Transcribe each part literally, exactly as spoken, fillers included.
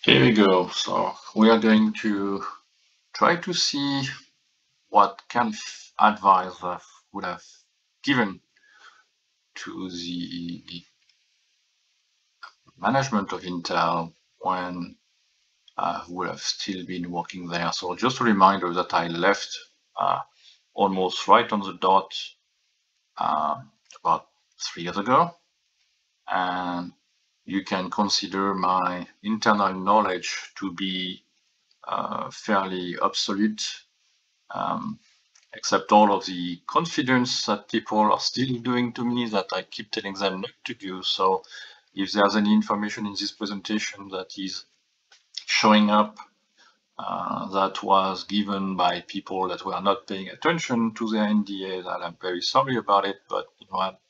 Here we go. So we are going to try to see what kind of advice I would have given to the management of Intel when I would have still been working there. So just a reminder that I left uh, almost right on the dot uh, about three years ago. And you can consider my internal knowledge to be uh, fairly obsolete. Um, except all of the confidence that people are still doing to me that I keep telling them not to do. So if there's any information in this presentation that is showing up uh, that was given by people that were not paying attention to their N D As, I'm very sorry about it, but you know what?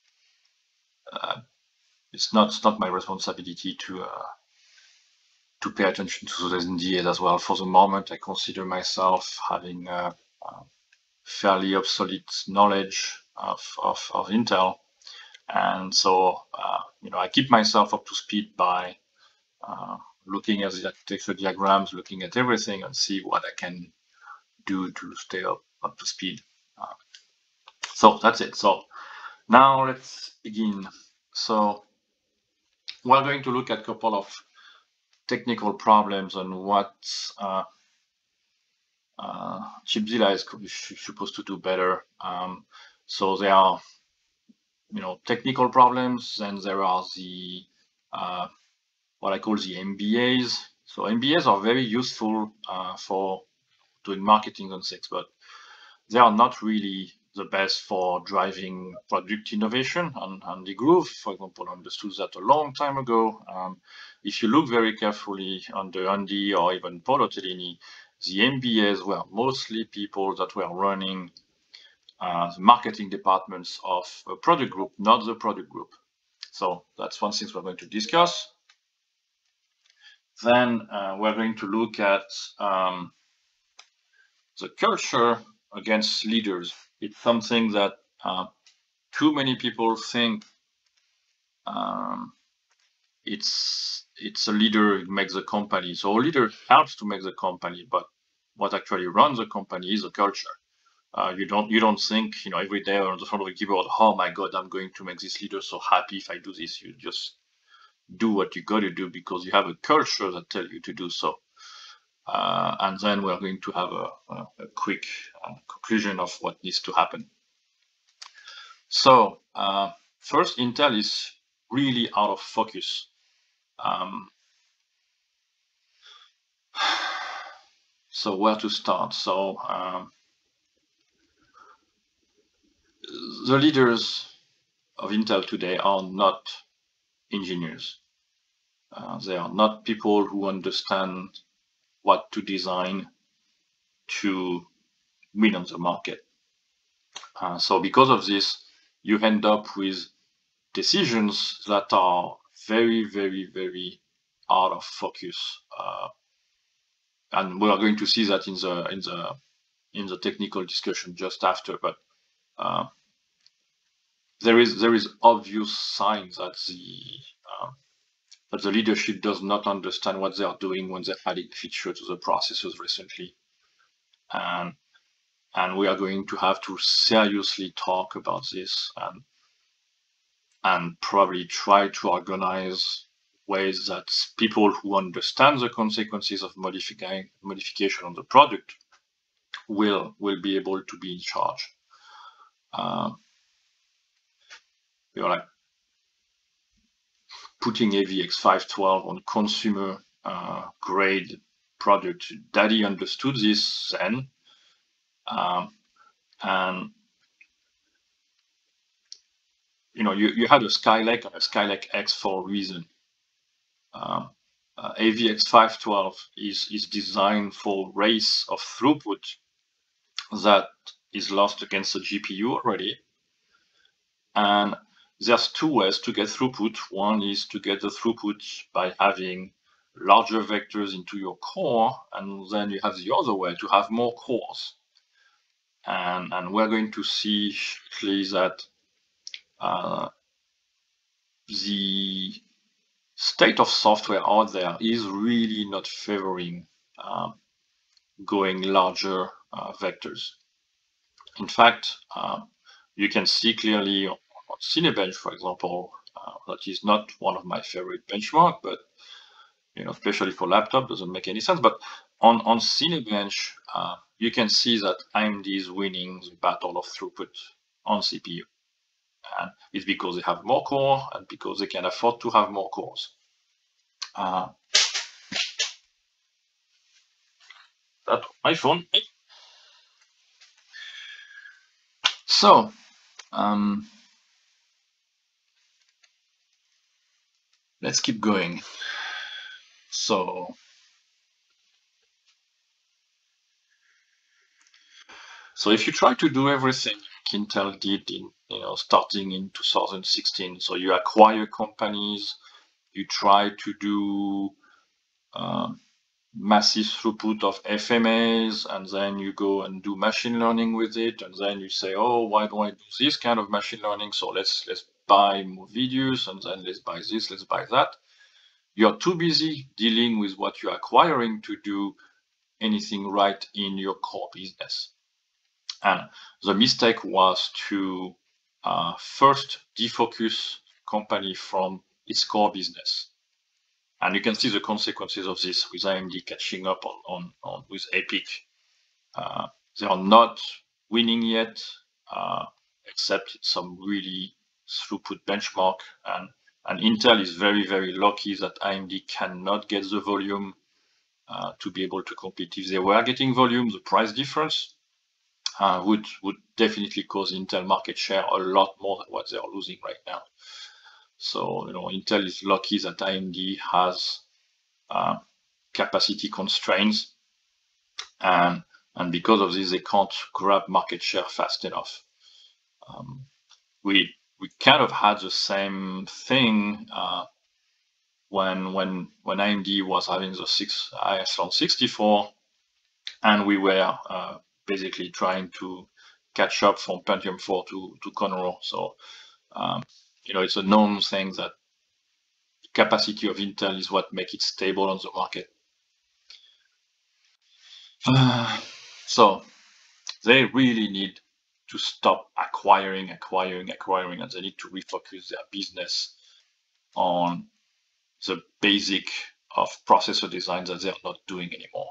Uh, it's not it's not my responsibility to uh, to pay attention to those N D As as well. For the moment, I consider myself having uh, uh, fairly obsolete knowledge of, of, of Intel. And so, uh, you know, I keep myself up to speed by uh, looking at the architecture diagrams, looking at everything and see what I can do to stay up, up to speed. Uh, so that's it. So now let's begin. So we're going to look at a couple of technical problems on what uh, uh, ChipZilla is supposed to do better. Um, so there are, you know, technical problems, and there are the uh, what I call the M B As. So M B As are very useful uh, for doing marketing and things, but they are not really the best for driving product innovation. And, and the Groove, for example, understood that a long time ago. Um, if you look very carefully under Andy or even Paolo Tellini, the M B As were mostly people that were running uh, the marketing departments of a product group, not the product group. So that's one thing we're going to discuss. Then uh, we're going to look at um, the culture against leaders. It's something that uh, too many people think um, it's it's a leader who makes the company. So a leader helps to make the company, but what actually runs the company is a culture. Uh, you don't you don't think, you know, every day on the front of the keyboard, oh my God, I'm going to make this leader so happy if I do this. You just do what you got to do because you have a culture that tells you to do so. Uh, and then we're going to have a, a, a quick uh, conclusion of what needs to happen. So uh, first, Intel is really out of focus. Um, so where to start? So um, the leaders of Intel today are not engineers. Uh, they are not people who understand what to design to win on the market. Uh, so because of this, you end up with decisions that are very, very, very out of focus. Uh, and we are going to see that in the in the in the technical discussion just after. But uh, there is there is obvious signs that the uh, that the leadership does not understand what they are doing when they're adding features to the processors recently, and and we are going to have to seriously talk about this and and probably try to organize ways that people who understand the consequences of modifying modification on the product will will be able to be in charge. Uh, you know, like putting A V X five twelve on consumer uh, grade product. Daddy understood this then, um, and you know, you, you had a Skylake and a Skylake X for a reason. Uh, uh, A V X five twelve is is designed for race of throughput that is lost against the G P U already. And there's two ways to get throughput. One is to get the throughput by having larger vectors into your core, and then you have the other way to have more cores. And, and we're going to see shortly that uh, the state of software out there is really not favoring uh, going larger uh, vectors. In fact, uh, you can see clearly on, on Cinebench, for example, uh, that is not one of my favorite benchmark, but you know, especially for laptop, doesn't make any sense. But on on Cinebench, uh, you can see that A M D is winning the battle of throughput on C P U, and it's because they have more core and because they can afford to have more cores. Uh, that my phone. So. Um, let's keep going. So, so if you try to do everything Intel did in, you know, starting in two thousand sixteen, so you acquire companies, you try to do uh, massive throughput of F M As, and then you go and do machine learning with it, and then you say, oh, why do I do this kind of machine learning? So let's let's buy more videos, and then let's buy this, let's buy that. You're too busy dealing with what you're acquiring to do anything right in your core business. And the mistake was to uh, first defocus company from its core business. And you can see the consequences of this with A M D catching up on, on, on with EPYC. Uh, they are not winning yet, uh, except some really throughput benchmark. And, and Intel is very, very lucky that A M D cannot get the volume uh, to be able to compete. If they were getting volume, the price difference uh, would, would definitely cause Intel market share a lot more than what they are losing right now. So, you know, Intel is lucky that A M D has uh, capacity constraints, and and because of this, they can't grab market share fast enough. Um, we we kind of had the same thing uh, when when when A M D was having the six I S L sixty-four, and we were uh, basically trying to catch up from Pentium four to to Conroe. So um, you know, it's a known thing that the capacity of Intel is what makes it stable on the market. Uh, so they really need to stop acquiring, acquiring, acquiring, and they need to refocus their business on the basic of processor design that they're not doing anymore.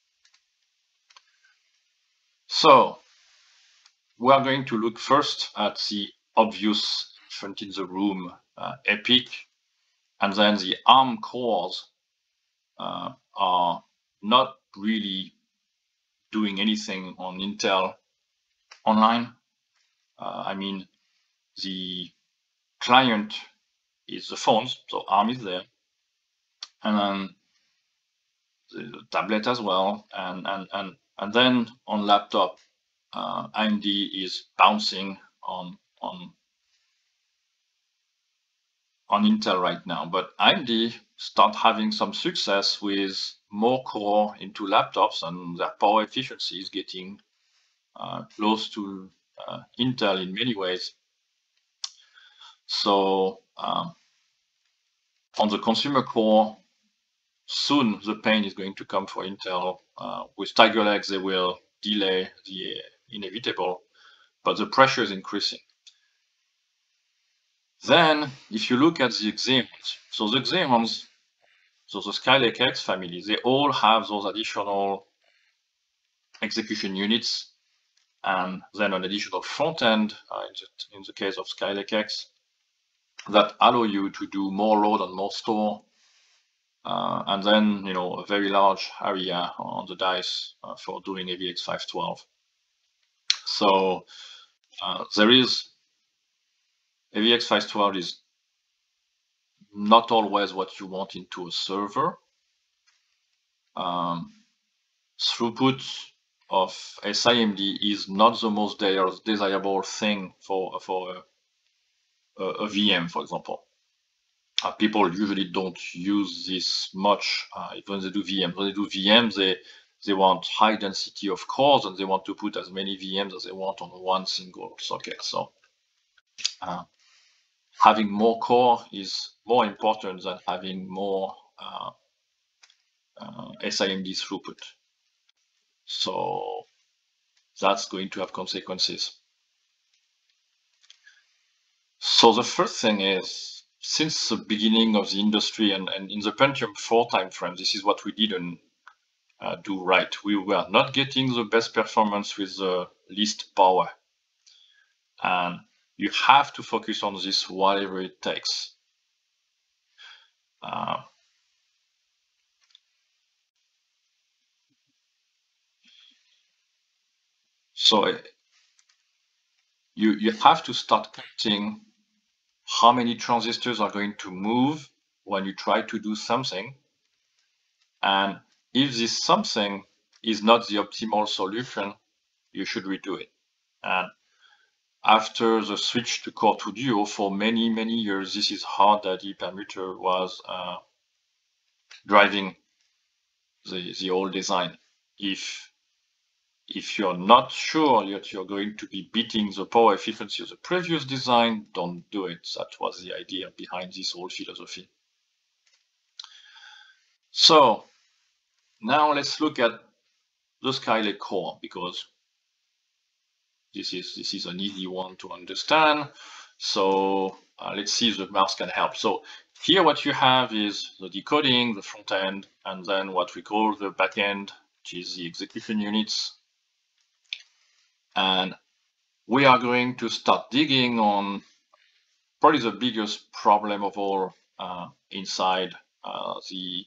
So we are going to look first at the obvious elephant in the room, uh, EPYC, and then the ARM cores uh, are not really doing anything on Intel Online. Uh, I mean, the client is the phones, so ARM is there, and then the tablet as well, and and and and then on laptop, uh, A M D is bouncing on on on Intel right now, but A M D start having some success with more core into laptops, and their power efficiency is getting uh, close to uh, Intel in many ways. So um, on the consumer core, soon the pain is going to come for Intel. Uh, with Tiger Lake, they will delay the inevitable, but the pressure is increasing. Then, if you look at the Xeons, so the Xeons, so the Skylake X family, they all have those additional execution units, and then an additional front end, uh, in, the, in the case of Skylake X, that allow you to do more load and more store. Uh, and then, you know, a very large area on the dice uh, for doing A V X five twelve. So uh, there is, A V X five twelve is not always what you want into a server. Um, throughput of S I M D is not the most desirable thing for, for a, a V M, for example. Uh, people usually don't use this much uh, when they do V Ms. When they do V Ms, they, they want high density of cores, and they want to put as many V Ms as they want on one single socket. So uh, having more core is more important than having more uh, uh, S I M D throughput. So that's going to have consequences. So the first thing is, since the beginning of the industry and, and in the Pentium four timeframe, this is what we didn't uh, do right. We were not getting the best performance with the least power. And you have to focus on this whatever it takes. Uh, so uh, you, you have to start counting how many transistors are going to move when you try to do something. And if this something is not the optimal solution, you should redo it. And after the switch to Core two Duo, for many, many years, this is how the D permuter was uh, driving the, the old design. If if you're not sure that you're going to be beating the power efficiency of the previous design, don't do it. That was the idea behind this whole philosophy. So now let's look at the Skylake core, because this is this is an easy one to understand. So uh, let's see if the mouse can help. So here what you have is the decoding, the front end, and then what we call the back end, which is the execution units. And we are going to start digging on probably the biggest problem of all uh, inside uh, the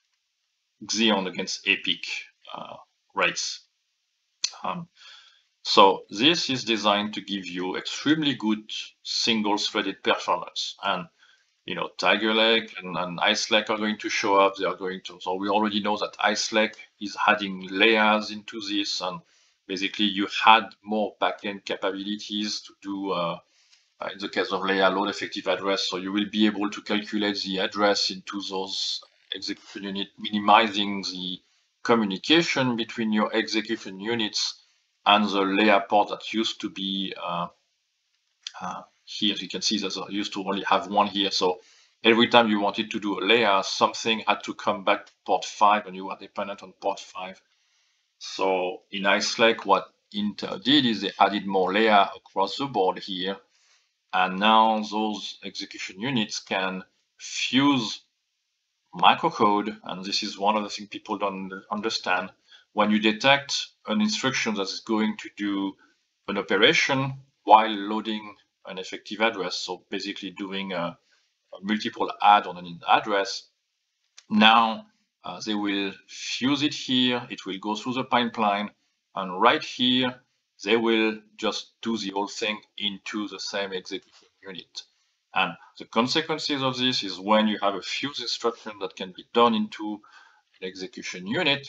Xeon against EPIC uh, race. Um, so this is designed to give you extremely good single-threaded performance. And you know, Tiger Lake and, and Ice Lake are going to show up. They are going to. So we already know that Ice Lake is adding layers into this, and basically you had more backend capabilities to do. Uh, Uh, in the case of layer load effective address, so you will be able to calculate the address into those execution unit, minimizing the communication between your execution units and the layer port that used to be uh, uh, here. As you can see, there's a, used to only have one here. So every time you wanted to do a layer, something had to come back to port five, and you were dependent on port five. So in Ice Lake, what Intel did is they added more layer across the board here. And now those execution units can fuse microcode, and this is one of the things people don't understand. When you detect an instruction that's going to do an operation while loading an effective address, so basically doing a, a multiple add on an address, now uh, they will fuse it here, it will go through the pipeline, and right here, they will just do the whole thing into the same execution unit. And the consequences of this is when you have a fuse instruction that can be done into an execution unit,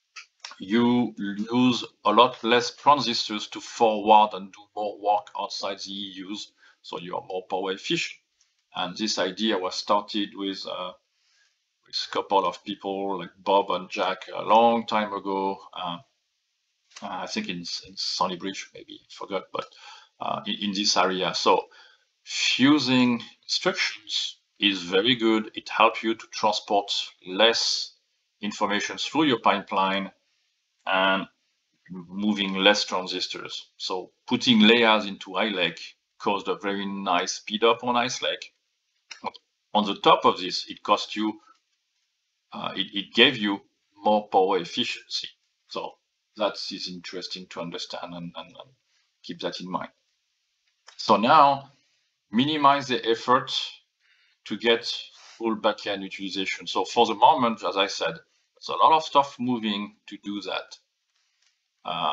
you lose a lot less transistors to forward and do more work outside the E Us, so you are more power efficient. And this idea was started with, uh, with a couple of people like Bob and Jack a long time ago. Uh, I think in, in Sunny Bridge, maybe, I forgot, but uh, in, in this area. So fusing instructions is very good. It helps you to transport less information through your pipeline and moving less transistors. So putting layers into Ice Lake caused a very nice speed up on Ice Lake. On the top of this, it cost you, uh, it, it gave you more power efficiency. So that is interesting to understand and, and, and keep that in mind. So now minimize the effort to get full backend utilization. So for the moment, as I said, there's a lot of stuff moving to do that. Uh,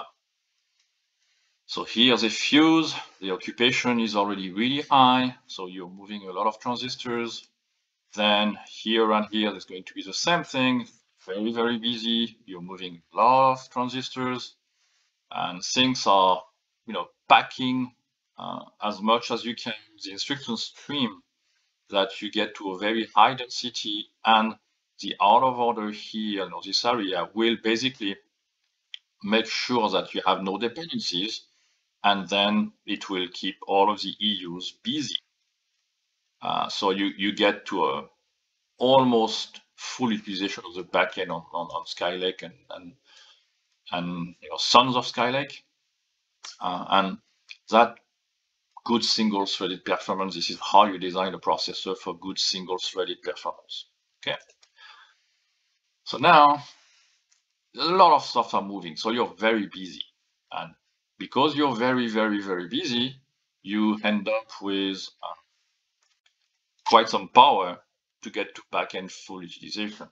so here's a fuse. The occupation is already really high. So you're moving a lot of transistors. Then here and here, there's going to be the same thing. Very, very busy. You're moving a lot of transistors. And things are, you know, packing uh, as much as you can the instruction stream that you get to a very high density, and the out of order here in this area will basically make sure that you have no dependencies, and then it will keep all of the E Us busy. Uh, so you, you get to a almost full utilization of the backend on, on, on Skylake and, and, and you know, sons of Skylake. Uh, and that good single-threaded performance, this is how you design a processor for good single-threaded performance. Okay. So now, a lot of stuff are moving, so you're very busy. And because you're very, very, very busy, you end up with uh, quite some power to get to backend full utilization.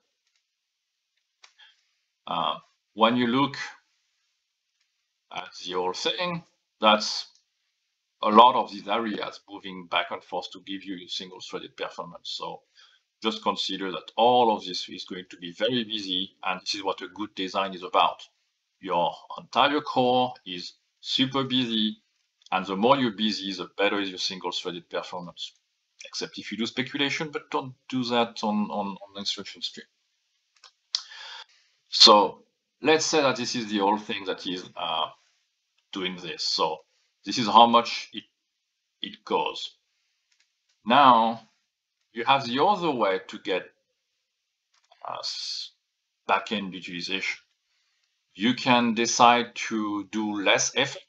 Uh, when you look at the whole thing, that's a lot of these areas moving back and forth to give you single-threaded performance. So just consider that all of this is going to be very busy, and this is what a good design is about. Your entire core is super busy, and the more you're busy, the better is your single-threaded performance. Except if you do speculation, but don't do that on, on, on the instruction stream. So let's say that this is the whole thing that is uh, doing this. So this is how much it, it goes. Now, you have the other way to get uh, backend utilization. You can decide to do less effort,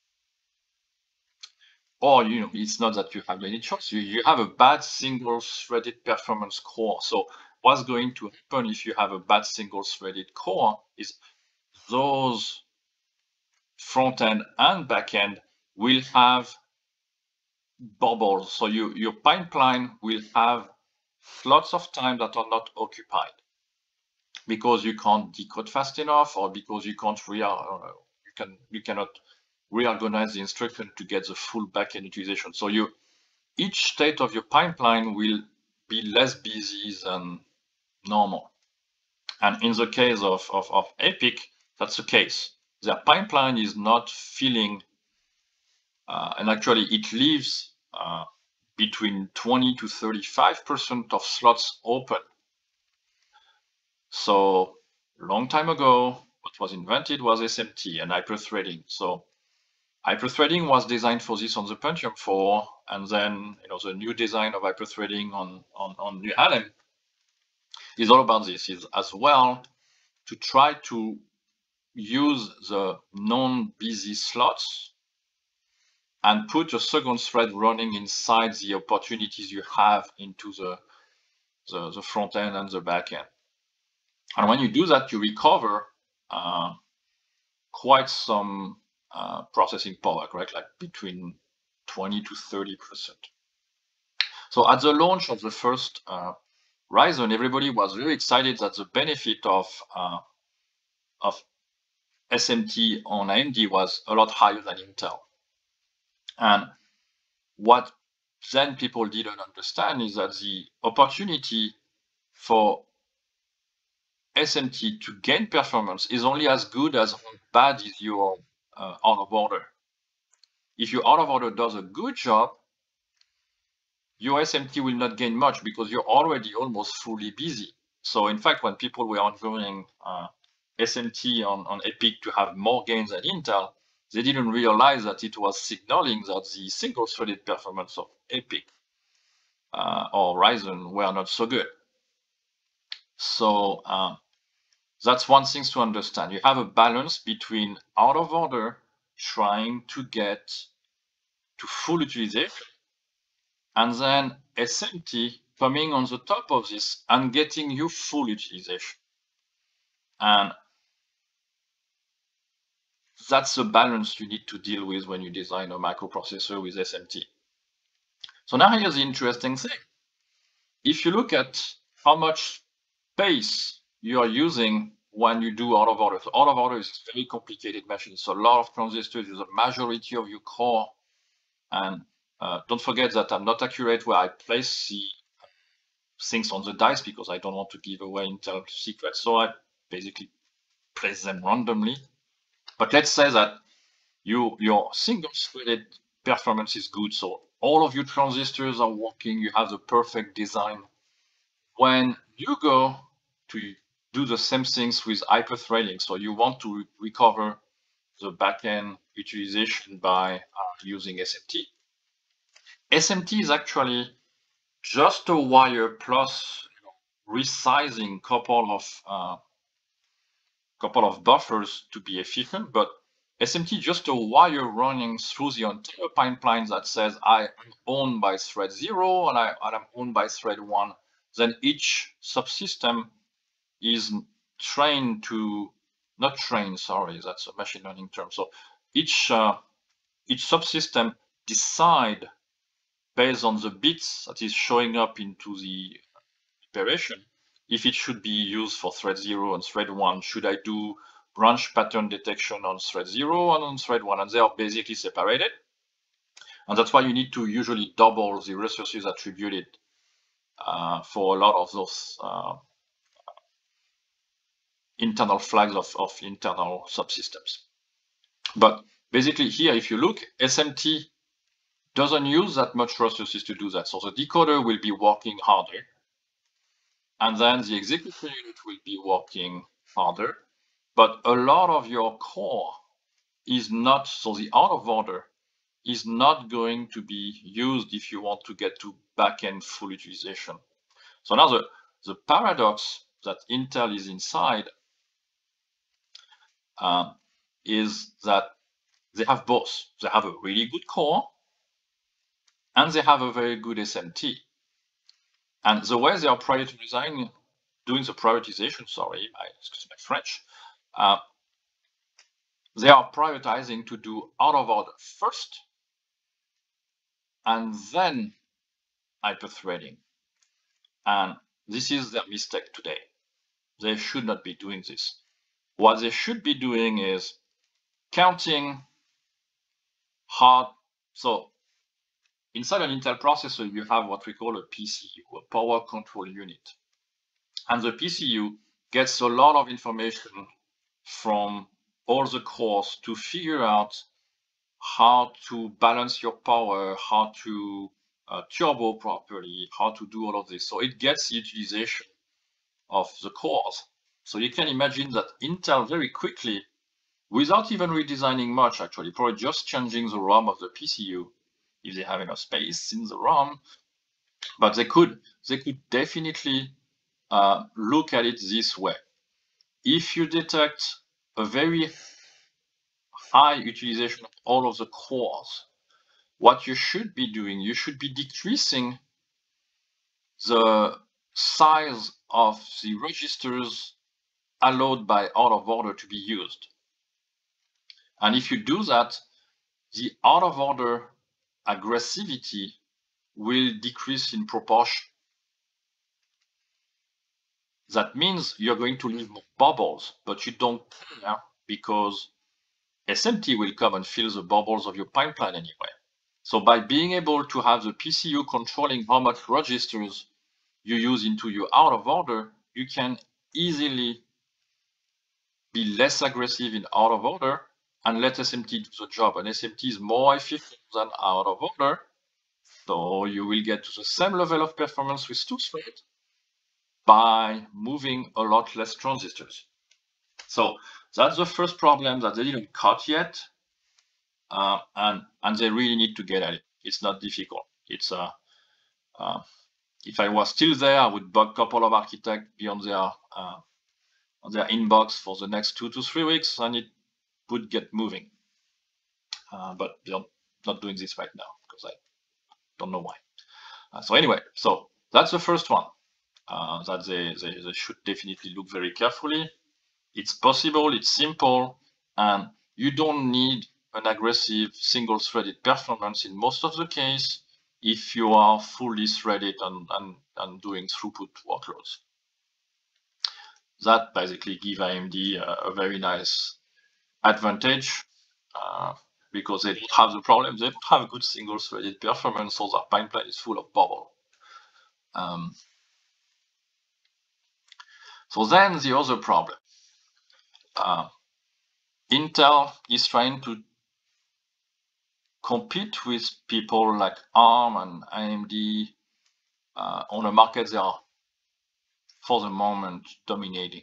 or you know, it's not that you have any choice. You, you have a bad single-threaded performance core. So what's going to happen if you have a bad single-threaded core is those front-end and back-end will have bubbles. So you, your pipeline will have slots of time that are not occupied because you can't decode fast enough, or because you can't re uh, you can you cannot reorganize the instruction to get the full backend utilization. So you each state of your pipeline will be less busy than normal. And in the case of, of, of Epic, that's the case. Their pipeline is not filling, uh, and actually it leaves uh, between twenty to thirty-five percent of slots open. So long time ago, what was invented was S M T and hyperthreading. So hyperthreading was designed for this on the Pentium four, and then you know the new design of hyperthreading on on on New Harlem is all about this. Is as well to try to use the non-busy slots and put a second thread running inside the opportunities you have into the the, the front end and the back end. And when you do that, you recover uh, quite some uh, processing power, correct? Like between twenty to thirty percent. So at the launch of the first uh, Ryzen, everybody was really excited that the benefit of uh, of S M T on A M D was a lot higher than Intel. And what then people didn't understand is that the opportunity for S M T to gain performance is only as good as how bad is your uh, out of order. If your out of order does a good job, your S M T will not gain much because you're already almost fully busy. So in fact, when people were enjoying uh, S M T on, on Epic to have more gains than Intel, they didn't realize that it was signaling that the single-threaded performance of Epic uh, or Ryzen were not so good. So uh, that's one thing to understand. You have a balance between out of order trying to get to full utilization, and then S M T coming on the top of this and getting you full utilization. And that's the balance you need to deal with when you design a microprocessor with S M T. So now here's the interesting thing. If you look at how much space you are using when you do out of order, so out of order is a very complicated machine. So a lot of transistors is a majority of your core. And uh, don't forget that I'm not accurate where I place the things on the dice because I don't want to give away Intel secrets. So I basically place them randomly. But let's say that you, your single-threaded performance is good. So all of your transistors are working. You have the perfect design. When you go to do the same things with hyperthreading, so you want to re recover the backend utilization by uh, using S M T. S M T is actually just a wire plus resizing couple of uh, couple of buffers to be efficient, but S M T just a wire running through the entire pipeline that says I am owned by thread zero and I and I'm owned by thread one. Then each subsystem is trained to not trained, sorry, that's a machine learning term. So each uh, each subsystem decide based on the bits that is showing up into the operation if it should be used for thread zero and thread one. Should I do branch pattern detection on thread zero and on thread one? And they are basically separated. And that's why you need to usually double the resources attributed uh, for a lot of those uh, internal flags of, of internal subsystems. But basically here, if you look, S M T doesn't use that much resources to do that. So the decoder will be working harder. And then the execution unit will be working harder. But a lot of your core is not, so the out of order is not going to be used if you want to get to backend full utilization. So now the, the paradox that Intel is inside uh, is that they have both. They have a really good core and they have a very good S M T. And the way they are prioritizing, doing the prioritization, sorry, I, excuse my French, uh, they are prioritizing to do out of order first and then hyperthreading. And this is their mistake today. They should not be doing this. What they should be doing is counting hard. So inside an Intel processor, you have what we call a P C U, a power control unit. And the P C U gets a lot of information from all the cores to figure out how to balance your power, how to uh, turbo properly, how to do all of this. So it gets the utilization of the cores. So you can imagine that Intel very quickly, without even redesigning much actually, probably just changing the ROM of the P C U, if they have enough space in the ROM, but they could, they could definitely uh, look at it this way. If you detect a very high utilization of all of the cores, what you should be doing, you should be decreasing the size of the registers allowed by out of order to be used. And if you do that, the out of order aggressivity will decrease in proportion. That means you're going to leave more bubbles, but you don't care because S M T will come and fill the bubbles of your pipeline anyway. So by being able to have the P C U controlling how much registers you use into your out of order, you can easily be less aggressive in out of order and let S M T do the job. And S M T is more efficient than out of order. So you will get to the same level of performance with two threads by moving a lot less transistors. So that's the first problem that they didn't cut yet. Uh, and, and they really need to get at it. It's not difficult. It's uh, uh, if I was still there, I would bug a couple of architects be on their uh, on their inbox for the next two to three weeks, and it would get moving. Uh, but they're not doing this right now because I don't know why. Uh, so anyway, so that's the first one uh, that they, they they should definitely look very carefully. It's possible, it's simple, and you don't need an aggressive single-threaded performance in most of the case if you are fully threaded and, and, and doing throughput workloads. That basically gives A M D a, a very nice advantage uh, because they don't have the problem, they don't have a good single-threaded performance, so their pipeline is full of bubble. Um, so then the other problem. Uh, Intel is trying to compete with people like ARM and A M D uh, on a market they are, for the moment, dominating.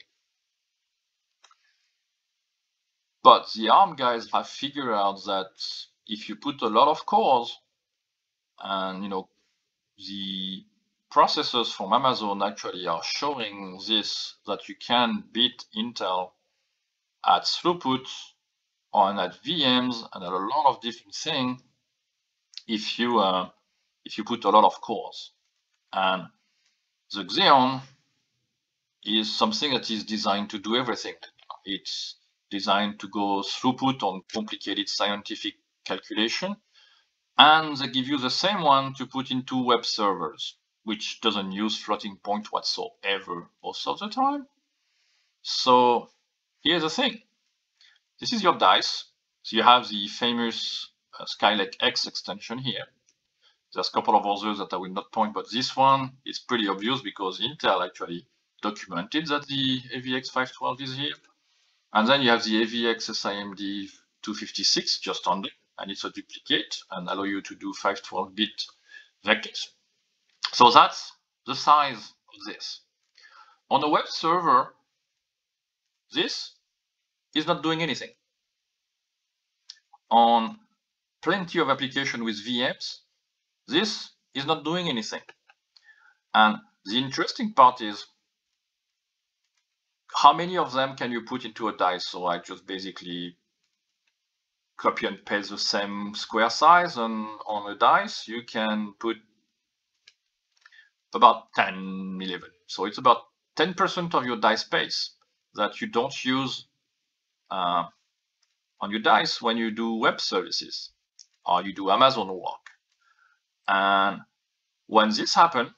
But the ARM guys have figured out that if you put a lot of cores and, you know, the processors from Amazon actually are showing this, that you can beat Intel at throughput and at V Ms and at a lot of different things if you uh, if you put a lot of cores. And the Xeon is something that is designed to do everything. It's designed to go throughput on complicated scientific calculation, and they give you the same one to put into web servers, which doesn't use floating point whatsoever most of the time. So here's the thing. This is your dice. So you have the famous uh, Skylake X extension here. There's a couple of others that I will not point, but this one is pretty obvious because Intel actually documented that the A V X five twelve is here. And then you have the A V X S I M D two fifty-six just under, and it's a duplicate and allow you to do five twelve bit vectors. So that's the size of this. On a web server, this is not doing anything. On plenty of applications with V Ms, this is not doing anything. And the interesting part is, how many of them can you put into a dice? So I just basically copy and paste the same square size, and on a dice you can put about ten, eleven. So it's about ten percent of your dice space that you don't use uh, on your dice when you do web services or you do Amazon work. And when this happens,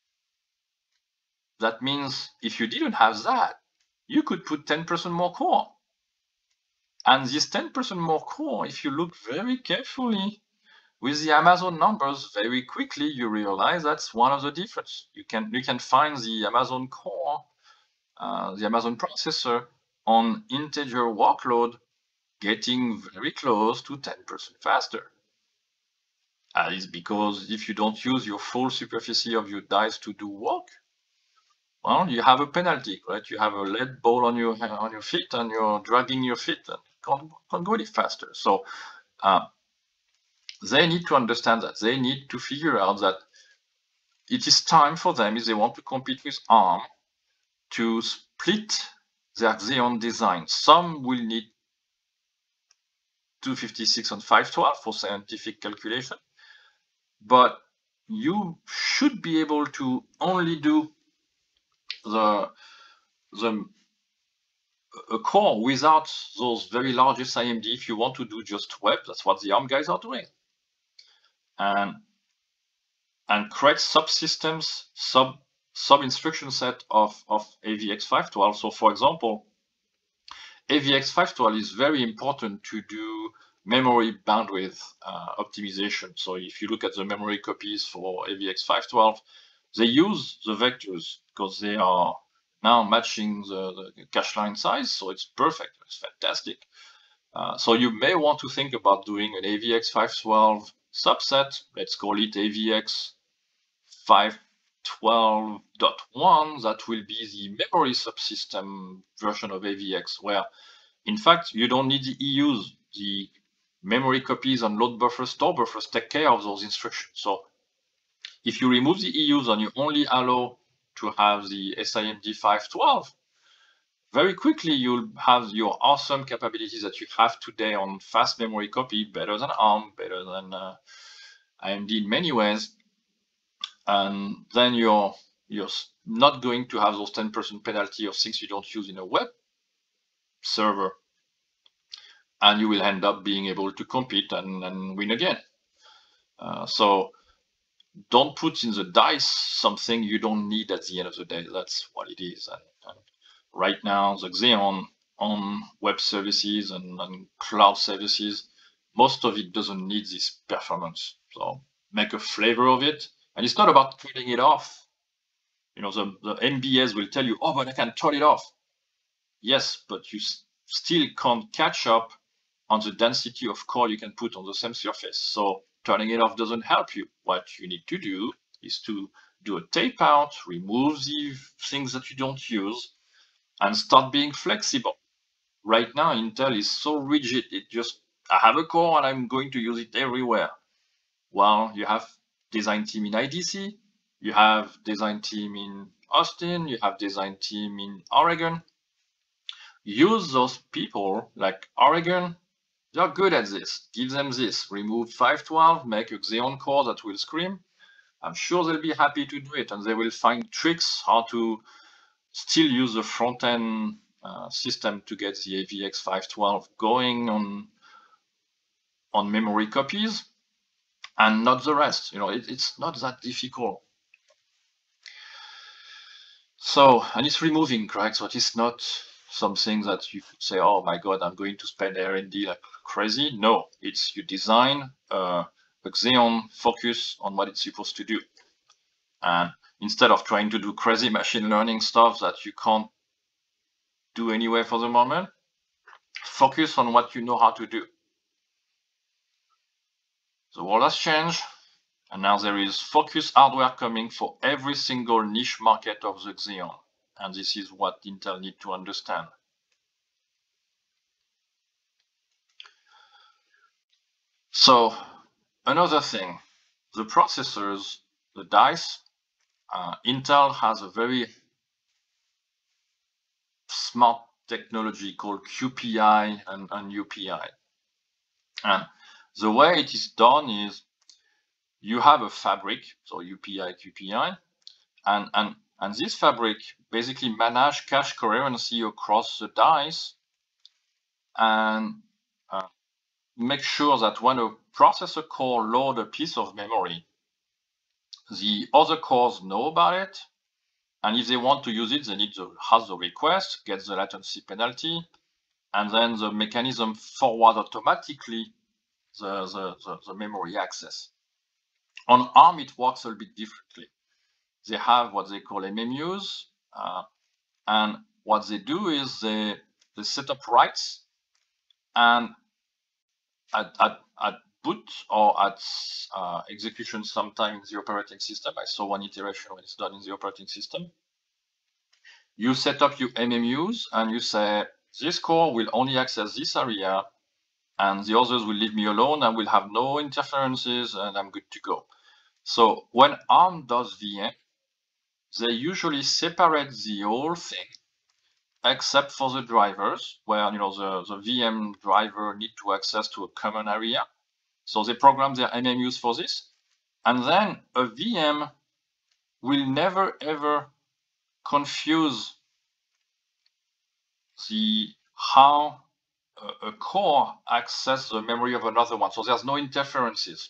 that means if you didn't have that, you could put ten percent more core. And this ten percent more core, if you look very carefully with the Amazon numbers, very quickly you realize that's one of the difference. You can you can find the Amazon core, uh, the Amazon processor on integer workload getting very close to ten percent faster. That is because if you don't use your full superficie of your dice to do work, well, you have a penalty, right? You have a lead ball on your on your feet, and you're dragging your feet and can't, can't go any faster. So uh, they need to understand that. They need to figure out that it is time for them, if they want to compete with ARM, to split their Xeon design. Some will need two fifty-six and five twelve for scientific calculation, but you should be able to only do the the a core without those very large S I M D if you want to do just web. That's what the ARM guys are doing, and and create subsystems, sub sub instruction set of of A V X five twelve. So for example, A V X five twelve is very important to do memory bandwidth uh, optimization. So if you look at the memory copies for A V X five twelve, they use the vectors because they are now matching the, the cache line size, so it's perfect, it's fantastic. Uh, so you may want to think about doing an A V X five twelve subset, let's call it A V X five twelve dot one, that will be the memory subsystem version of A V X, where in fact you don't need the E Us. The memory copies and load buffers, store buffers take care of those instructions. So if you remove the E Us and you only allow to have the S I M D five twelve, very quickly you'll have your awesome capabilities that you have today on fast memory copy, better than ARM, better than uh, A M D in many ways, and then you're you're not going to have those ten percent penalty of things you don't use in a web server, and you will end up being able to compete and, and win again. Uh, so don't put in the dice something you don't need at the end of the day. That's what it is. And, and right now, the Xeon on web services and, and cloud services, most of it doesn't need this performance. So make a flavor of it. And it's not about turning it off. You know, the, the M B S will tell you, oh, but I can turn it off. Yes, but you still can't catch up on the density of core you can put on the same surface. So turning it off doesn't help you. What you need to do is to do a tape out, remove the things that you don't use, and start being flexible. Right now, Intel is so rigid. It just, I have a core and I'm going to use it everywhere. Well, you have design team in I D C. You have design team in Austin, you have design team in Oregon. Use those people like Oregon. They're good at this. Give them this. Remove five twelve, make a Xeon core that will scream. I'm sure they'll be happy to do it, and they will find tricks how to still use the front-end uh, system to get the A V X five twelve going on on memory copies, and not the rest. You know, it, it's not that difficult. So, and it's removing cracks, but it's not something that you could say, oh my God, I'm going to spend R and D like crazy. No, it's you design uh, a Xeon, focus on what it's supposed to do. And instead of trying to do crazy machine learning stuff that you can't do anyway for the moment, focus on what you know how to do. The world has changed, and now there is focused hardware coming for every single niche market of the Xeon. And this is what Intel needs to understand. So another thing, the processors, the dice, uh, Intel has a very smart technology called Q P I and, and U P I. And the way it is done is you have a fabric, so U P I, Q P I, and, and, and this fabric basically manages cache coherency across the dice and uh, make sure that when a processor core loads a piece of memory, the other cores know about it, and if they want to use it, they need to have the request, get the latency penalty, and then the mechanism forward automatically the, the, the, the memory access. On ARM, it works a little bit differently. They have what they call M M Us, uh, and what they do is they, they set up writes, and at, at, at boot or at uh, execution sometime in the operating system, I saw one iteration when it's done in the operating system, you set up your M M Us and you say, this core will only access this area and the others will leave me alone and will have no interferences and I'm good to go. So when ARM does V M, they usually separate the whole thing except for the drivers, where you know the, the V M driver need to access to a common area. So they program their M M Us for this. And then a V M will never ever confuse the how a, a core access the memory of another one. So there's no interferences.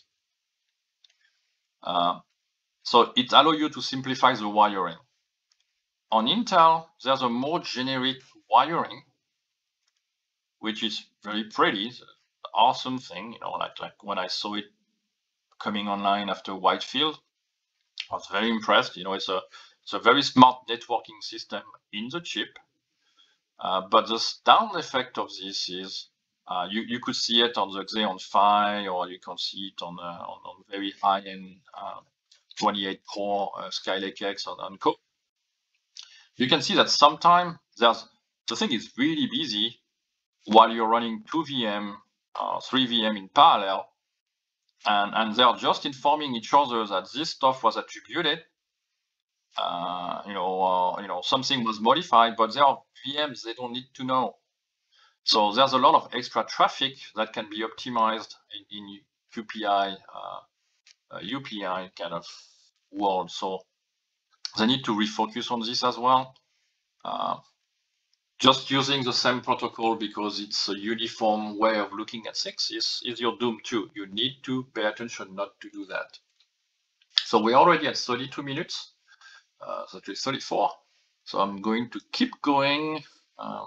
Uh, so it allows you to simplify the wiring. On Intel, there's a more generic wiring, which is very pretty, awesome thing. You know, like, like when I saw it coming online after Whitefield, I was very impressed. You know, it's a it's a very smart networking system in the chip. Uh, but the down effect of this is uh, you you could see it on the Xeon Phi, or you can see it on uh, on, on very high end uh, twenty-eight core uh, Skylake X and, and co. You can see that sometimes there's the thing is really busy while you're running two V M, uh, three V M in parallel, and and they're just informing each other that this stuff was attributed. Uh, you know, uh, you know, something was modified, but there are V Ms they don't need to know. So there's a lot of extra traffic that can be optimized in, in Q P I, uh, uh, U P I kind of world. So they need to refocus on this as well. Uh, just using the same protocol because it's a uniform way of looking at things is, is your doom too. You need to pay attention not to do that. So we're already at thirty-two minutes. Uh, so it's thirty-four. So I'm going to keep going. Um,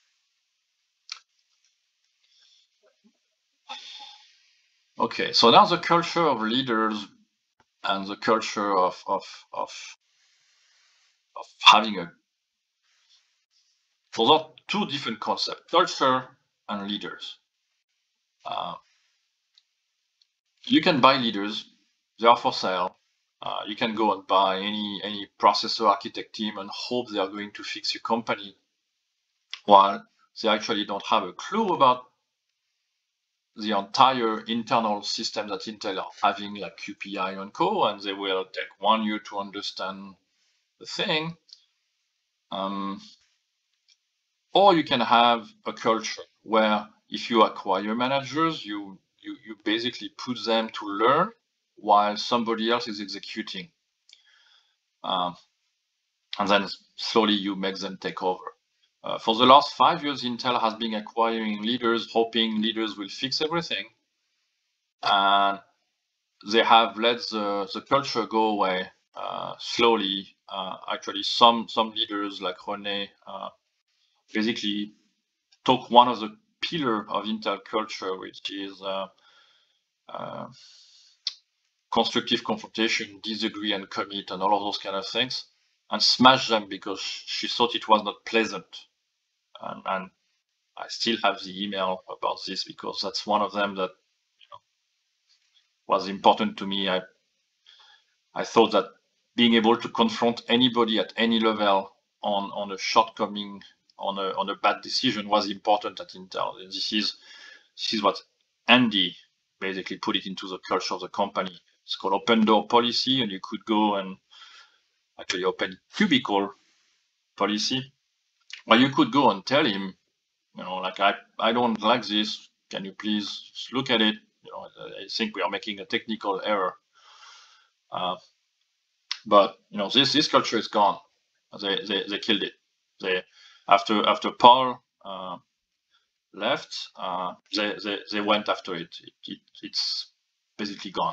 okay, so now the culture of leaders and the culture of of of, of having a. So those are two different concepts: culture and leaders. Uh, you can buy leaders; they are for sale. Uh, you can go and buy any any processor architect team and hope they are going to fix your company, while they actually don't have a clue about the entire internal system that Intel are having, like Q P I and co, and they will take one year to understand the thing. Um, or you can have a culture where if you acquire managers, you, you, you basically put them to learn while somebody else is executing. Um, and then slowly you make them take over. Uh, for the last five years, Intel has been acquiring leaders, hoping leaders will fix everything. And they have let the, the culture go away uh, slowly. Uh, actually, some some leaders like René uh, basically took one of the pillar of Intel culture, which is uh, uh, constructive confrontation, disagree and commit, and all of those kind of things, and smash them because she thought it was not pleasant. And, and I still have the email about this because that's one of them that you know, was important to me. I I thought that being able to confront anybody at any level on on a shortcoming, on a on a bad decision was important at Intel. And this is this is what Andy basically put it into the culture of the company. It's called open door policy, and you could go and actually open cubicle policy, or you could go and tell him, you know, like I I don't like this. Can you please look at it? You know, I think we are making a technical error. Uh, but you know, this this culture is gone. They they, they killed it. They after after Paul uh, left, uh, they, they they went after it. It, it. It's basically gone.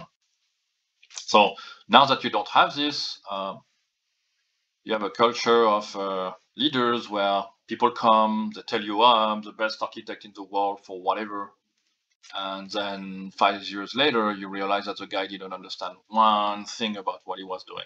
So now that you don't have this, uh, you have a culture of uh, leaders where people come, they tell you, oh, I'm the best architect in the world for whatever. And then five years later, you realize that the guy didn't understand one thing about what he was doing.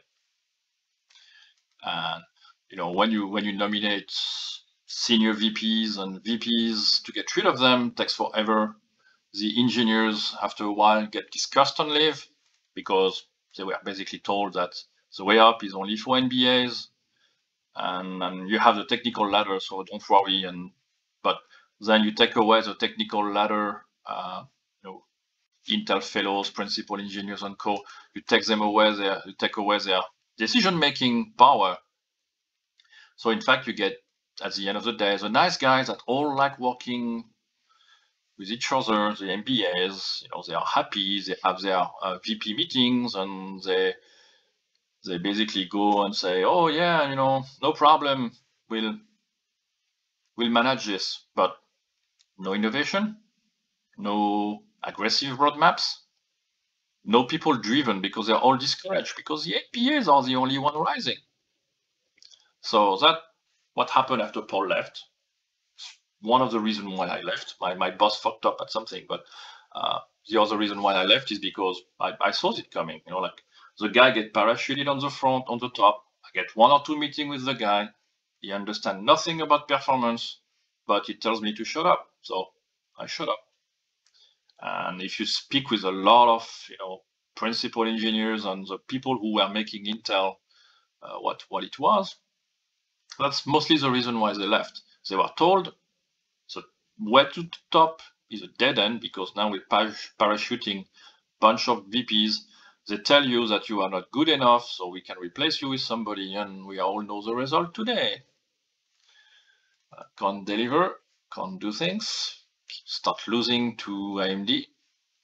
And you know, when you when you nominate senior V Ps and V Ps to get rid of them takes forever. The engineers, after a while, get discussed on leave because they were basically told that the way up is only for M B As, and, and you have the technical ladder, so don't worry. And but then you take away the technical ladder, uh, you know, Intel fellows, principal engineers, and co. You take them away, their, you take away their decision-making power. So in fact, you get at the end of the day the nice guys that all like working with each other, the M B As. You know, they are happy. They have their uh, V P meetings, and they they basically go and say, "Oh yeah, you know, no problem. We'll we'll manage this." But no innovation, no aggressive roadmaps, no people driven because they're all discouraged because the M B As are the only one rising. So that what happened after Paul left. One of the reasons why I left, my, my boss fucked up at something, but uh, the other reason why I left is because I, I saw it coming. You know, like the guy get parachuted on the front, on the top. I get one or two meetings with the guy. He understands nothing about performance, but he tells me to shut up. So I shut up. And if you speak with a lot of, you know, principal engineers and the people who were making Intel uh, what what it was, that's mostly the reason why they left. They were told the way to the top is a dead end because now we're parachuting a bunch of V Ps. They tell you that you are not good enough, so we can replace you with somebody, and we all know the result today. Uh, can't deliver, can't do things, start losing to A M D.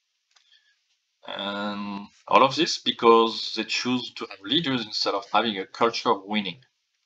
And all of this because they choose to have leaders instead of having a culture of winning.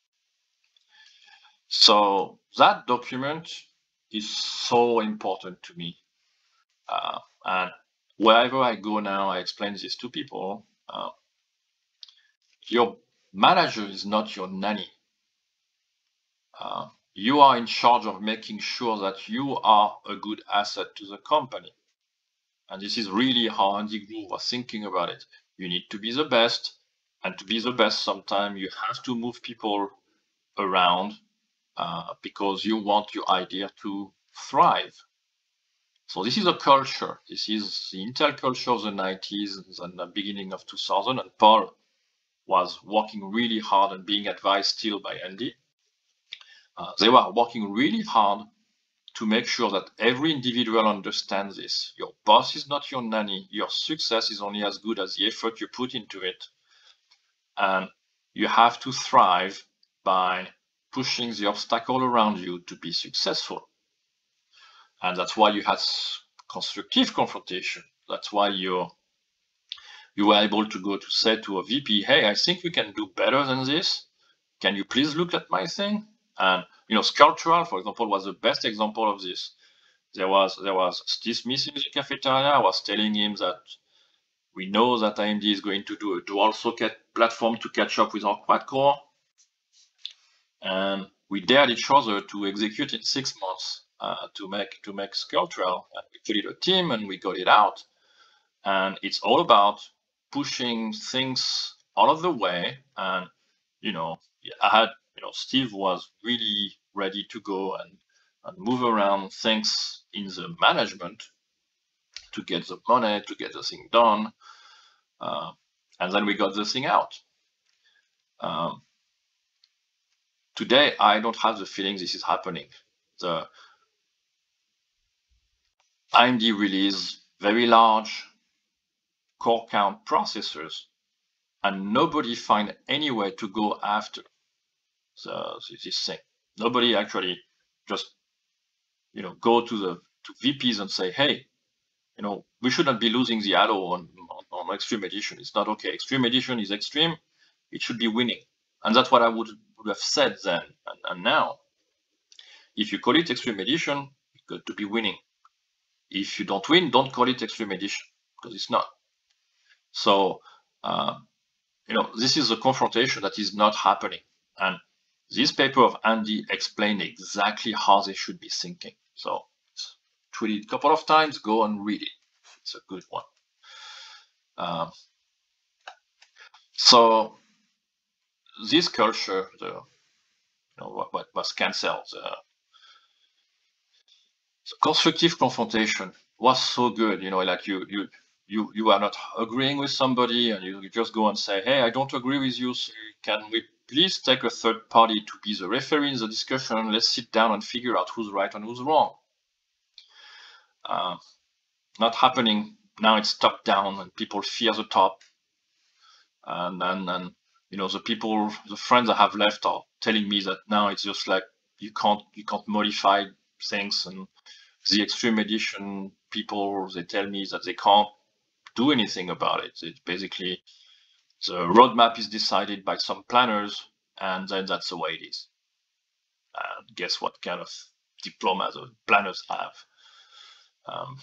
So that document is so important to me. Uh, and wherever I go now, I explain this to people. Uh, your manager is not your nanny. Uh, you are in charge of making sure that you are a good asset to the company. And this is really how Andy Grove was thinking about it. You need to be the best, and to be the best, sometimes you have to move people around uh, because you want your idea to thrive. So this is a culture. This is the Intel culture of the nineties and the beginning of two thousand. And Paul was working really hard and being advised still by Andy. Uh, they were working really hard to make sure that every individual understands this. Your boss is not your nanny. Your success is only as good as the effort you put into it. And you have to thrive by pushing the obstacle around you to be successful. And that's why you had constructive confrontation. That's why you you were able to go to say to a V P, hey, I think we can do better than this. Can you please look at my thing? And you know, Sculptural, for example, was the best example of this. There was there was Steve Smith in the cafeteria. I was telling him that we know that A M D is going to do a dual socket platform to catch up with our quad core. And we dared each other to execute in six months uh, to make to make Sculptural. And we created a team and we got it out. And it's all about pushing things out of the way. And you know, I had you know Steve was really ready to go and, and move around things in the management to get the money, to get the thing done. Uh, and then we got the thing out. Um, today, I don't have the feeling this is happening. The A M D released very large core count processors, and nobody find any way to go after the, this thing. Nobody actually just you know go to the to V Ps and say, hey, you know, we shouldn't be losing the Halo on, on, on Extreme Edition. It's not okay. Extreme Edition is extreme. It should be winning. And that's what I would, would have said then. And, and now, if you call it Extreme Edition, it's got to be winning. If you don't win, don't call it Extreme Edition, because it's not. So, uh, you know, this is a confrontation that is not happening. And this paper of Andy explained exactly how they should be thinking. So, tweet it a couple of times, go and read it. It's a good one. Um, so this culture, the you know what, what was cancelled, the, the constructive confrontation was so good. You know, like you you you you are not agreeing with somebody, and you, you just go and say, hey, I don't agree with you. So can we please take a third party to be the referee in the discussion? Let's sit down and figure out who's right and who's wrong. Uh, not happening now. It's top down, and people fear the top. And and and you know the people, the friends I have left are telling me that now it's just like you can't you can't modify things. And the Extreme Edition people, they tell me that they can't do anything about it. It's basically the roadmap is decided by some planners, and then that's the way it is. And guess what kind of diploma the planners have? Um,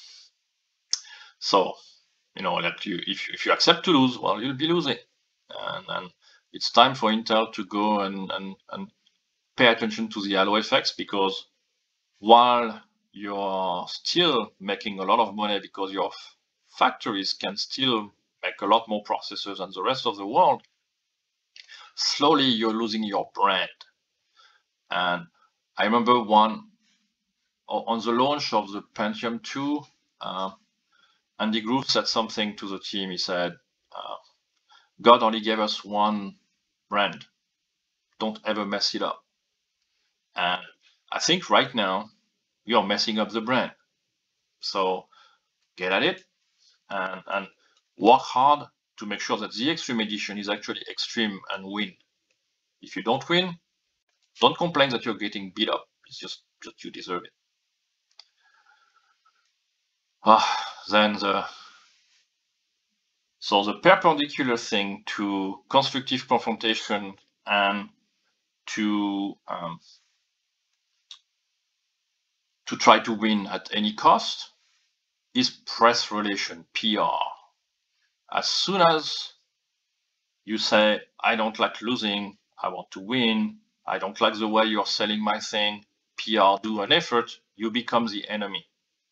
so, you know, like you, if, if you accept to lose, well, you'll be losing. And, and it's time for Intel to go and, and, and pay attention to the halo effects, because while you're still making a lot of money because your factories can still make a lot more processors than the rest of the world, slowly you're losing your brand. And I remember one, on the launch of the Pentium two, uh, Andy Groove said something to the team. He said, uh, God only gave us one brand. Don't ever mess it up. And I think right now, you're messing up the brand. So get at it and, and work hard to make sure that the Extreme Edition is actually extreme and win. If you don't win, don't complain that you're getting beat up. It's just, just you deserve it. Ah, then the so the perpendicular thing to constructive confrontation and to um, to try to win at any cost is press relation, P R. As soon as you say, I don't like losing, I want to win, I don't like the way you're selling my thing, P R, do an effort, you become the enemy.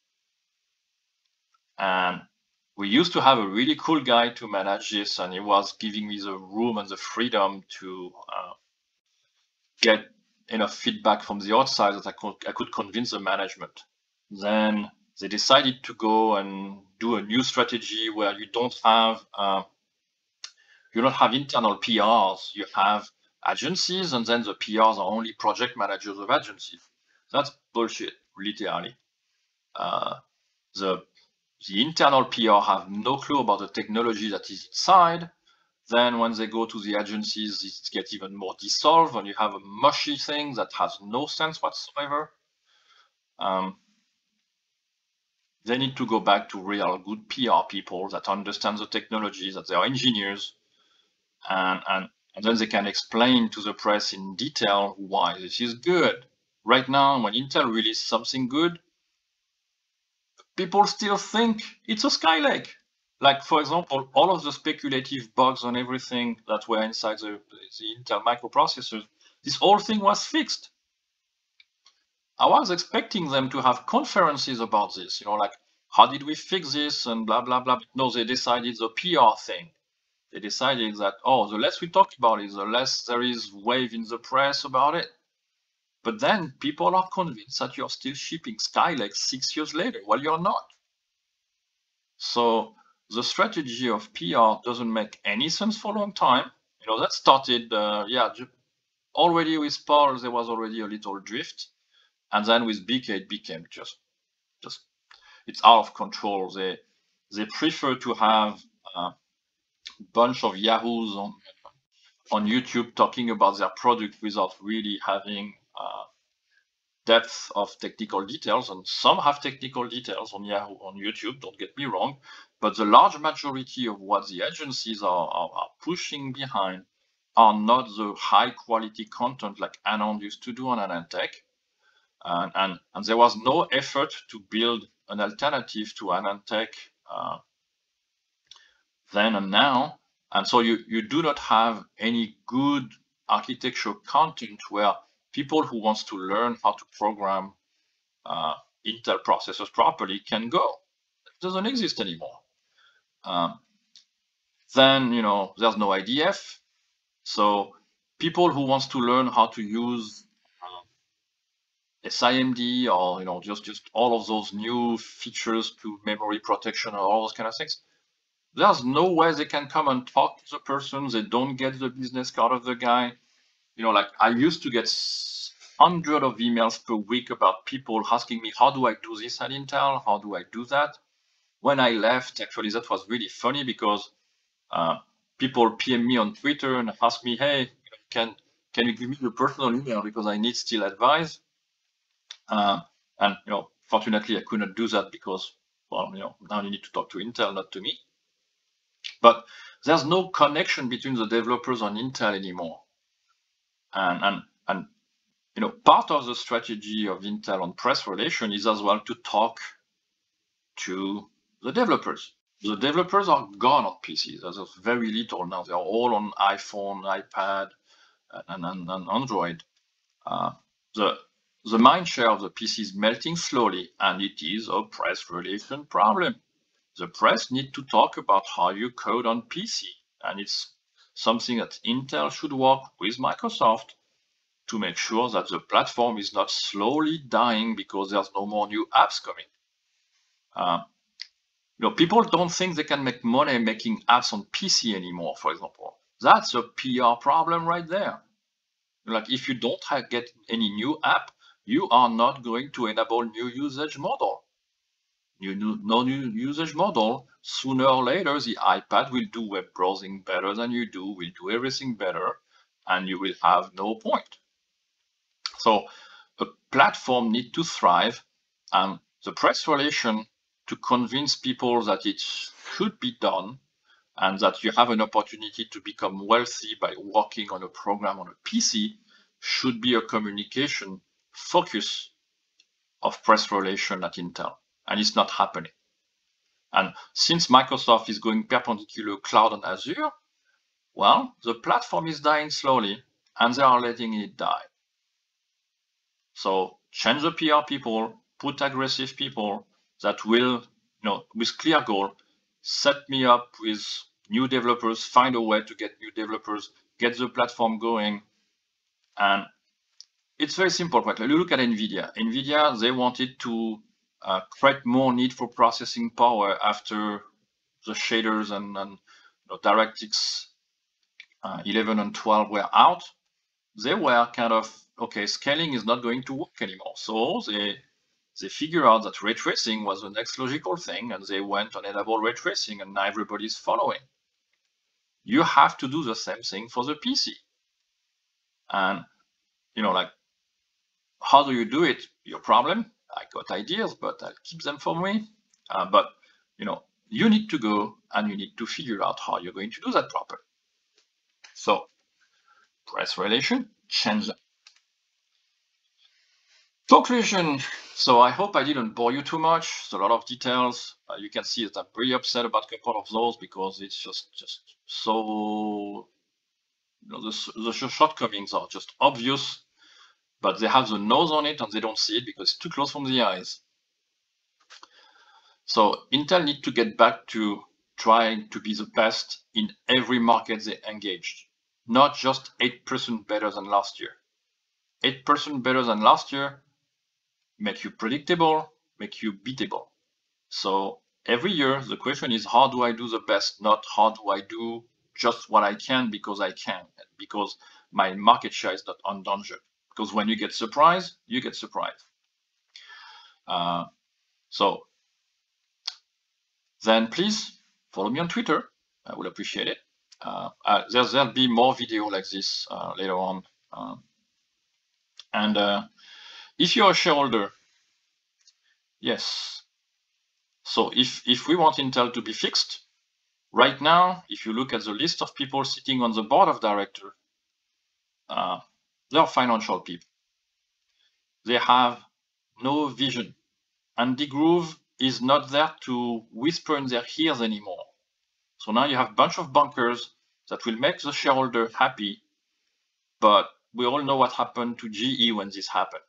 And we used to have a really cool guy to manage this, and he was giving me the room and the freedom to uh, get enough feedback from the outside that I could, I could convince the management. Then they decided to go and do a new strategy where you don't have uh, you don't have internal P Rs, you have agencies, and then the P Rs are only project managers of agencies. That's bullshit, literally. Uh, the the internal P R have no clue about the technology that is inside. Then when they go to the agencies, it gets even more dissolved, and you have a mushy thing that has no sense whatsoever. Um, they need to go back to real good P R people that understand the technology, that they are engineers, and, and, and then they can explain to the press in detail why this is good. Right now, when Intel releases something good, people still think it's a Skylake. Like, for example, all of the speculative bugs on everything that were inside the, the Intel microprocessors, this whole thing was fixed. I was expecting them to have conferences about this, you know, like, how did we fix this and blah, blah, blah. But no, they decided the P R thing. They decided that, oh, the less we talk about it, the less there is wave in the press about it. But then people are convinced that you're still shipping Skylake six years later. Well, you're not. So the strategy of P R doesn't make any sense for a long time. You know, that started, uh, yeah, already with Paul, there was already a little drift. And then with B K, it became just, just, it's out of control. They, they prefer to have a bunch of yahoos on, on YouTube talking about their product without really having uh, depth of technical details, and some have technical details on Yahoo, on YouTube, don't get me wrong, but the large majority of what the agencies are, are, are pushing behind are not the high quality content like Anand used to do on AnandTech. And, and, and there was no effort to build an alternative to AnandTech uh, then and now. And so you, you do not have any good architecture content where people who wants to learn how to program uh, Intel processors properly can go. It doesn't exist anymore. Um, then, you know, there's no I D F. So people who wants to learn how to use uh, S I M D or, you know, just, just all of those new features to memory protection or all those kind of things, there's no way they can come and talk to the person. They don't get the business card of the guy. You know, like I used to get hundreds of emails per week about people asking me, how do I do this at Intel? How do I do that? When I left, actually, that was really funny because uh, people P M me on Twitter and ask me, hey, can can you give me your personal email because I need still advice? Uh, and, you know, fortunately, I couldn't do that because, well, you know, now you need to talk to Intel, not to me. But there's no connection between the developers on Intel anymore. And, and, and you know, part of the strategy of Intel on press relation is as well to talk to the developers. The developers are gone on P Cs. There's very little now. They're all on iPhone, iPad, and, and, and Android. Uh, the the mind share of the P C is melting slowly, and it is a press relation problem. The press need to talk about how you code on P C, and it's something that Intel should work with Microsoft to make sure that the platform is not slowly dying because there's no more new apps coming. Uh, you know, people don't think they can make money making apps on P C anymore, for example. That's a P R problem right there. Like if you don't have, get any new app, you are not going to enable new usage model. You know, no new usage model, sooner or later, the iPad will do web browsing better than you do, will do everything better, and you will have no point. So a platform needs to thrive, and the press relation to convince people that it should be done and that you have an opportunity to become wealthy by working on a program on a P C should be a communication focus of press relation at Intel. And it's not happening. And since Microsoft is going perpendicular cloud and Azure, well, the platform is dying slowly and they are letting it die. So change the P R people, put aggressive people that will, you know, with clear goal, set me up with new developers, find a way to get new developers, get the platform going. And it's very simple. Right? You look at NVIDIA. NVIDIA, they wanted to uh, create more need for processing power after the shaders and, and you know, DirectX uh, eleven and twelve were out. they were kind of, okay, scaling is not going to work anymore. So they they figured out that ray tracing was the next logical thing, and they went on enable ray tracing, and now everybody's following. You have to do the same thing for the P C. And, you know, like, how do you do it? Your problem. I got ideas, but I'll keep them for me. Uh, but, you know, you need to go and you need to figure out how you're going to do that properly. So, press relation, change that. Conclusion. So I hope I didn't bore you too much. It's a lot of details. Uh, you can see that I'm pretty upset about a couple of those because it's just just so, you know, the, the shortcomings are just obvious, but they have the nose on it and they don't see it because it's too close from the eyes. So Intel need to get back to trying to be the best in every market they engaged, not just eight percent better than last year. eight percent better than last year make you predictable, make you beatable. So every year, the question is, how do I do the best? Not how do I do just what I can because I can, because my market share is not endangered. Because when you get surprised, you get surprised. Uh, so then please follow me on Twitter. I will appreciate it. Uh, uh, there, there'll be more video like this uh, later on. Uh, and uh, if you're a shareholder, yes. So if, if we want Intel to be fixed, right now, if you look at the list of people sitting on the board of directors, uh, they are financial people. They have no vision. Andy Grove is not there to whisper in their ears anymore. So now you have a bunch of bankers that will make the shareholder happy, but we all know what happened to G E when this happened.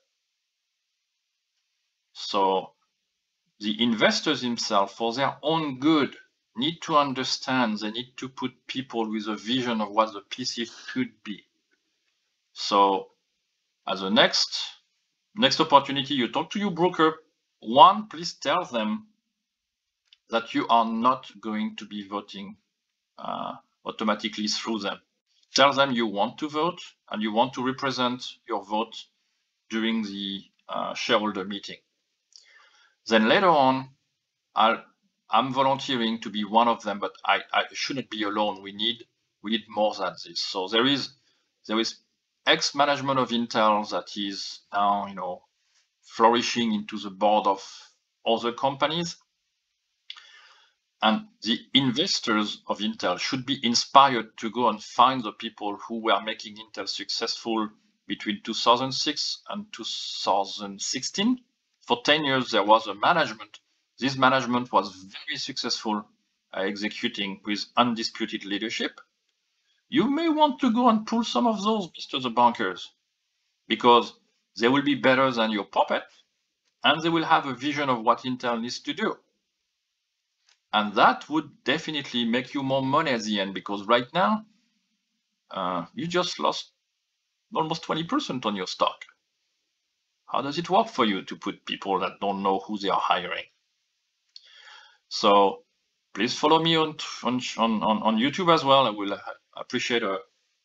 So the investors themselves, for their own good, need to understand, they need to put people with a vision of what the P C should be. So as a next, next opportunity, you talk to your broker, one, please tell them that you are not going to be voting uh, automatically through them. Tell them you want to vote and you want to represent your vote during the uh, shareholder meeting. Then later on, I'll, I'm volunteering to be one of them, but I, I shouldn't be alone. We need we need more than this. So there is there is ex-management of Intel that is now, you know, flourishing into the board of other companies. And the investors of Intel should be inspired to go and find the people who were making Intel successful between two thousand six and two thousand sixteen. For ten years, there was a management. This management was very successful uh, executing with undisputed leadership. You may want to go and pull some of those, Mister the bankers, because they will be better than your puppet, and they will have a vision of what Intel needs to do. And that would definitely make you more money at the end, because right now, uh, you just lost almost twenty percent on your stock. How does it work for you to put people that don't know who they are hiring? So please follow me on, on, on, on YouTube as well. I will appreciate a,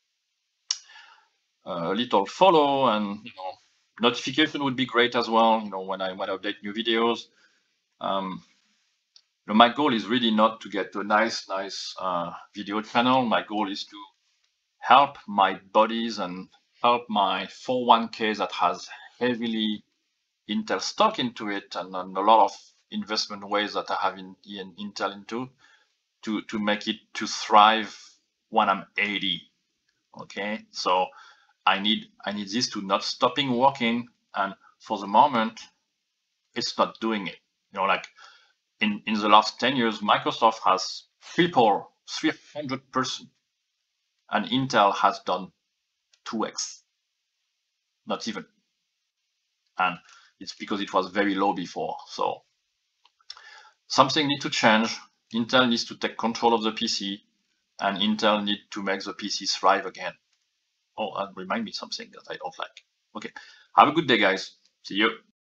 a little follow, and, you know, notification would be great as well, you know, when I, when I update new videos. Um, You know, my goal is really not to get a nice, nice uh, video channel. My goal is to help my buddies and help my four oh one K that has heavily Intel stock into it, and, and a lot of investment ways that I have in, in Intel into, to, to make it to thrive when I'm eighty. Okay, so I need I need this to not stopping working, and for the moment, it's not doing it. You know, like, In, in the last ten years, Microsoft has tripled three hundred percent, and Intel has done two X, not even. And it's because it was very low before. So something needs to change. Intel needs to take control of the P C, and Intel needs to make the P C thrive again. Oh, that reminds me something that I don't like. Okay, have a good day, guys. See you.